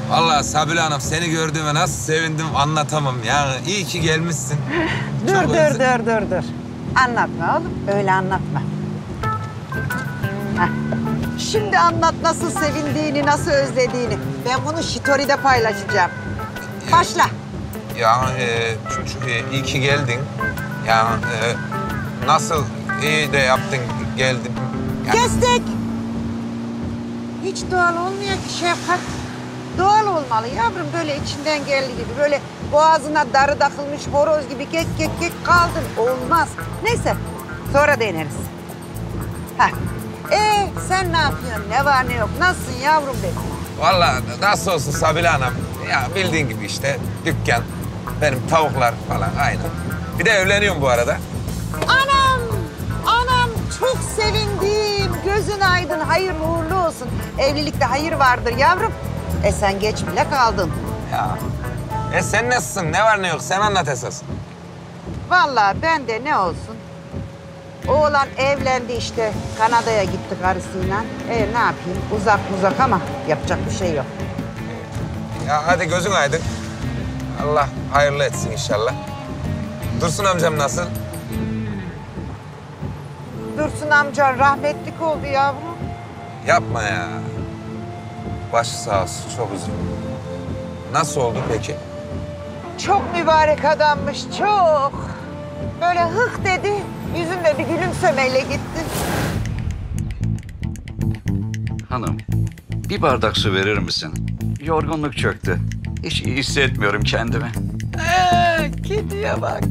Vallahi Sabile Hanım seni gördüğüme nasıl sevindim anlatamam. Yani iyi ki gelmişsin. Dur. Anlatma oğlum, öyle anlatma. Heh. Şimdi anlat nasıl sevindiğini, nasıl özlediğini. Ben bunu Story'de paylaşacağım. Başla. Yani iyi ki geldin. Yani nasıl iyi de yaptın geldin. Yani... Kestik. Hiç doğal olmuyor ki Şefkat. Doğal olmalı yavrum, böyle içinden geldiği gibi. Böyle boğazına darı takılmış horoz gibi kek kaldın. Olmaz. Neyse, sonra deneriz. Heh. Sen ne yapıyorsun? Ne var ne yok? Nasılsın yavrum benim? Vallahi nasıl olsun Sabile Hanım. Ya bildiğin gibi işte dükkan, benim tavuklar falan aynı. Bir de evleniyorum bu arada. Anam çok sevindim. Gözün aydın, hayırlı uğurlu olsun. Evlilikte hayır vardır yavrum. Sen geç bile kaldın. Ya. Sen nasılsın? Ne var ne yok? Sen anlat esas. Vallahi ben de ne olsun. Oğlan evlendi işte. Kanada'ya gitti karısıyla. Ne yapayım? Uzak ama yapacak bir şey yok. Ya hadi gözün aydın. Allah hayırlı etsin inşallah. Dursun amcam nasıl? Dursun amcan rahmetlik oldu yavrum. Yapma ya. Başı sağ olsun. Çok üzüldüm. Nasıl oldu peki? Çok mübarek adammış, çok. Böyle hık dedi, yüzünde bir gülümsemeyle gitti. Hanım, bir bardak su verir misin? Yorgunluk çöktü. Hiç iyi hissetmiyorum kendimi. Gidiyor bak.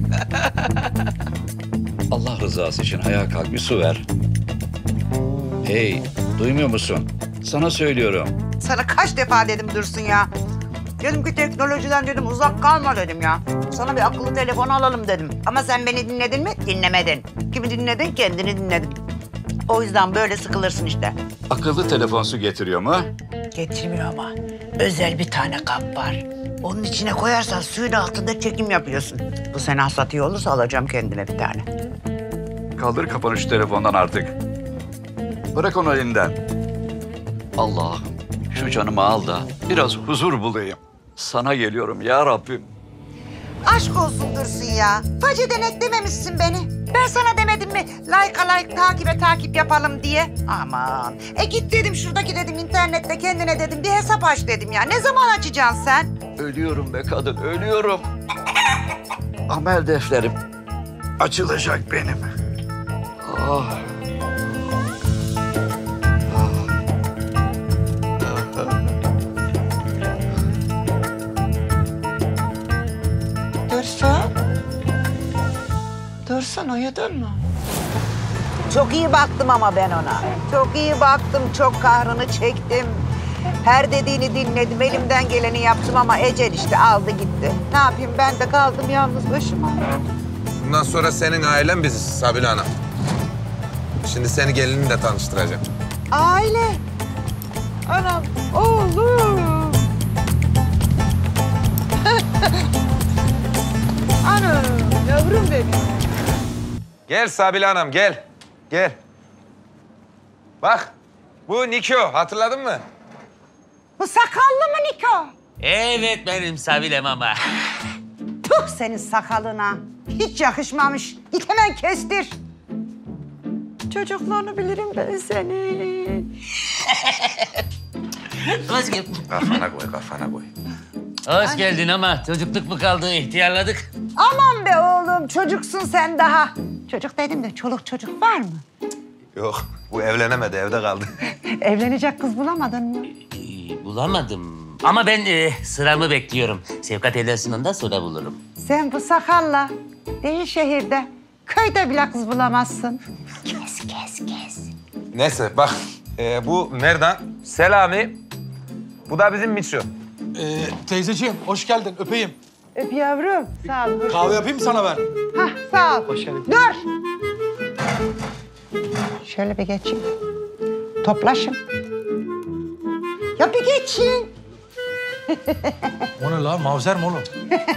Allah rızası için ayağa kalk bir su ver. Hey, duymuyor musun? Sana söylüyorum. Sana kaç defa dedim Dursun ya. Dedim ki teknolojiden dedim uzak kalma dedim ya. Sana bir akıllı telefon alalım dedim. Ama sen beni dinledin mi? Dinlemedin. Kimi dinledin? Kendini dinledin. O yüzden böyle sıkılırsın işte. Akıllı telefon su getiriyor mu? Getirmiyor ama özel bir tane kap var. Onun içine koyarsan suyun altında çekim yapıyorsun. Bu sene hasat iyi olursa alacağım kendine bir tane. Kaldır kafanı şu telefondan artık. Bırak onu elinden. Allah'ım şu canımı al da biraz huzur bulayım. Sana geliyorum ya Rabbim. Aşk olsun Dursun ya. Faceden eklememişsin beni. Ben sana demedim mi like takip yapalım diye. Aman. Git dedim şuradaki dedim internette kendine dedim bir hesap aç dedim ya. Ne zaman açacaksın sen? Ölüyorum be kadın, ölüyorum. Amel defterim açılacak benim. Ah. Dursun uyudun mu? Çok iyi baktım ama ben ona. Çok iyi baktım, çok kahrını çektim. Her dediğini dinledim, elimden geleni yaptım ama ecel işte aldı gitti. Ne yapayım ben de kaldım yalnız başıma. Bundan sonra senin ailen biziz Sabile Hanım. Şimdi seni gelinimle tanıştıracağım. Aile. Anam, oğlum. Anam, yavrum benim. Gel Sabile Hanım gel. Gel. Bak bu Niko hatırladın mı? Bu sakallı mı Niko? Evet benim Sabilem ama. Tuh senin sakalına. Hiç yakışmamış. Git hemen kestir. Çocuklarını bilirim ben senin. Hoş geldin. Kafana koy. Hoş geldin ama çocukluk mu kaldı, ihtiyarladık? Aman be oğlum, çocuksun sen daha. Çocuk dedim de çoluk çocuk var mı? Yok bu evlenemedi evde kaldı. Evlenecek kız bulamadın mı? Bulamadım. Ama ben sıramı bekliyorum. Sevkat evlensin ondan sonra bulurum. Sen bu sakalla değil şehirde, köyde bile kız bulamazsın. Kes. Neyse bak bu Merdan, Selami, bu da bizim Miço. Teyzeciğim hoş geldin öpeyim. Öp yavrum. Sağ ol. Kahve yapayım mı sana ben? Hah, sağ ol. Hoş geldin. Dur. Şöyle bir geçin. Toplaşın. Ya bir geçin. O ne la? Mavzer mi oğlum?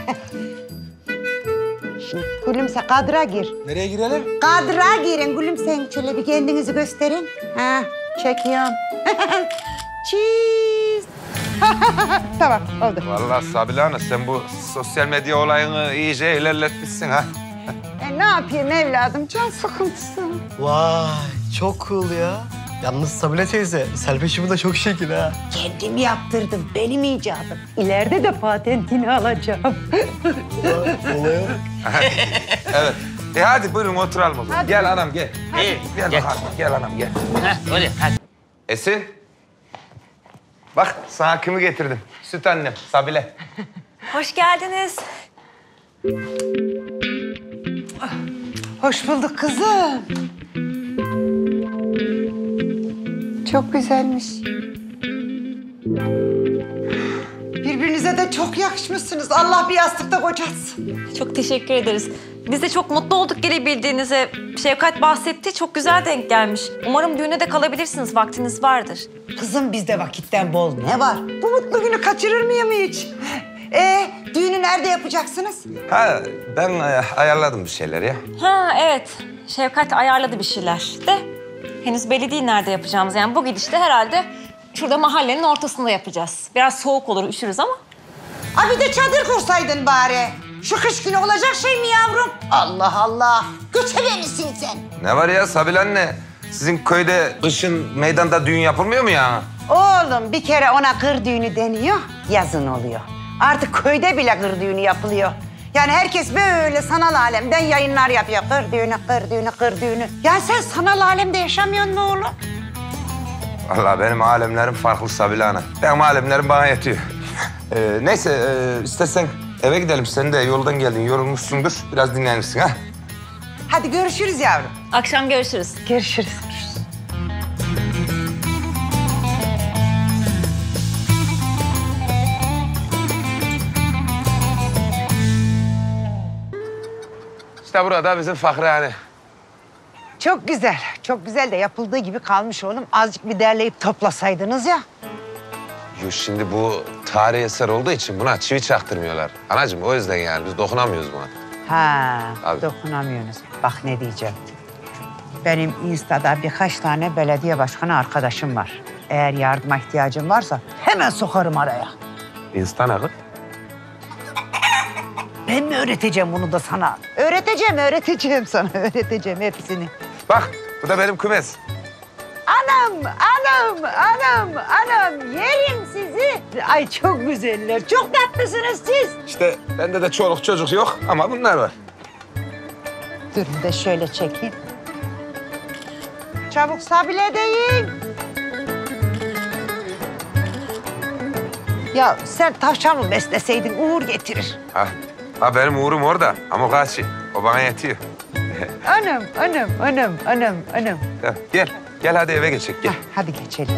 Şimdi gülümse, kadra gir. Nereye girelim? Kadra girin, gülümseyin. Şöyle bir kendinizi gösterin. Ha, çekiyorum. Cheese. Tamam oldu. Vallahi Sabile Ana sen bu sosyal medya olayını iyice ilerletmişsin ha. Ne yapayım evladım? Can sıkıntısı. Vay çok cool ya. Yalnız Sabile teyze, selfie da çok şekil ha. Kendim yaptırdım. Benim icadım. İleride de patentini alacağım. Olaya Evet. Hadi buyurun oturalım o zaman. Hadi. Gel anam gel. Gel Gel. bakalım. Gel anam gel. Heh, öyle hadi. Esin. Bak sana kimi getirdim. Süt annem Sabile. Hoş geldiniz. Hoş bulduk kızım. Çok güzelmiş. Birbirinize de çok yakışmışsınız. Allah bir yastıkta kocatsın. Çok teşekkür ederiz. Biz de çok mutlu olduk gelebildiğinize. Şevkat bahsetti, çok güzel denk gelmiş. Umarım düğüne de kalabilirsiniz, vaktiniz vardır. Kızım bizde vakitten bol ne var? Bu mutlu günü kaçırır mıyım hiç? Düğünü nerede yapacaksınız? Ha ben ayarladım bir şeyler ya. Ha evet, Şevkat ayarladı bir şeyler de. Henüz belli değil nerede yapacağımız. Yani bu gidişte herhalde şurada mahallenin ortasında yapacağız. Biraz soğuk olur, üşürüz ama. Bir de çadır kursaydın bari. Şu kış günü olacak şey mi yavrum? Allah Allah. Göçebe misin sen? Ne var ya Sabile anne? Sizin köyde kışın meydanda düğün yapılmıyor mu ya? Oğlum bir kere ona kır düğünü deniyor, yazın oluyor. Artık köyde bile kır düğünü yapılıyor. Yani herkes böyle sanal alemden yayınlar yapıyor. Kır düğünü, kır düğünü, kır düğünü. Ya sen sanal alemde yaşamıyorsun mu oğlum? Vallahi benim alemlerim farklı Sabile ana. Benim alemlerim bana yetiyor. Neyse istersen eve gidelim. Sen de yoldan geldin, yorulmuşsundur. Biraz dinlenirsin ha. Hadi görüşürüz yavrum. Akşam görüşürüz. Görüşürüz. İşte burada bizim Fakrihane. Çok güzel, çok güzel de yapıldığı gibi kalmış oğlum. Azıcık bir derleyip toplasaydınız ya. Yo, şimdi bu tarihi eser olduğu için buna çivi çaktırmıyorlar. Anacığım o yüzden yani biz dokunamıyoruz buna. Ha, Abi. dokunamıyorsunuz. Bak ne diyeceğim. Benim Insta'da birkaç tane belediye başkanı arkadaşım var. Eğer yardıma ihtiyacın varsa hemen sokarım araya. İnsan akı. Ben mi öğreteceğim bunu da sana? Öğreteceğim sana. Öğreteceğim hepsini. Bak bu da benim kümes. Anam. Yerim sizi. Ay çok güzeller, çok tatlısınız siz. İşte bende de çoluk çocuk yok ama bunlar var. Durun da şöyle çekeyim. Çabuk Sabile deyin. Ya sen tavşan mı besleseydin uğur getirir. Ha benim uğrum orada ama kaçı. O bana yetiyor. Anam. Ya, gel hadi eve geçecek gel. Hadi geçelim.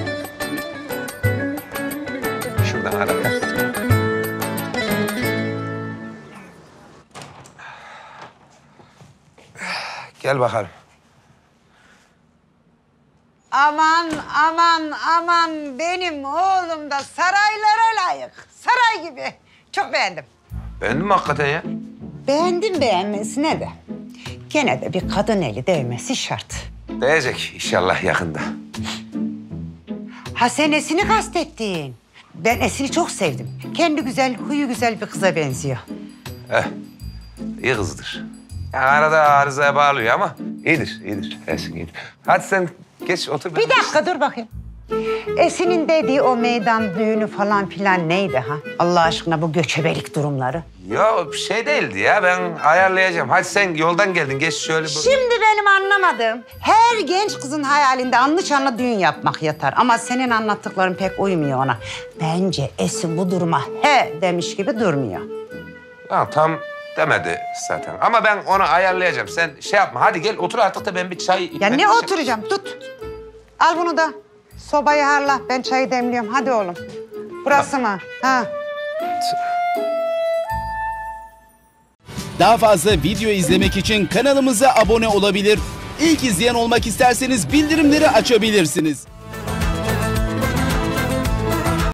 Şuradan ara. Gel bakalım. Aman benim oğlum da saraylara layık. Saray gibi. Çok beğendim. Beğendin mi hakikaten ya? Beğendim beğenmesine de. Gene de bir kadın eli değmesi şart. Değecek inşallah yakında. Ha sen Esin'i kastettin. Ben Esin'i çok sevdim. Kendi güzel, huyu güzel bir kıza benziyor. İyi kızdır. Yani arada arızaya bağlıyor ama iyidir. Esin iyidir. Hadi sen geç otur. Bir dakika dur bakayım. Esin'in dediği o meydan düğünü falan filan neydi ha? Allah aşkına bu göçebelik durumları. Ya bir şey değildi ya ben ayarlayacağım. Hadi sen yoldan geldin geç şöyle. Şimdi benim anlamadığım her genç kızın hayalinde anlı şanlı düğün yapmak yatar. Ama senin anlattıkların pek uymuyor ona. Bence Esin bu duruma he demiş gibi durmuyor. Ha, tam demedi zaten. Ama ben onu ayarlayacağım. Sen şey yapma. Hadi gel otur artık da ben bir çay... Ya ne oturacağım? Tut. Al bunu da. Sobayı harla. Ben çayı demliyorum. Hadi oğlum. Burası mı? Ha. Daha fazla video izlemek için kanalımıza abone olabilir. İlk izleyen olmak isterseniz bildirimleri açabilirsiniz.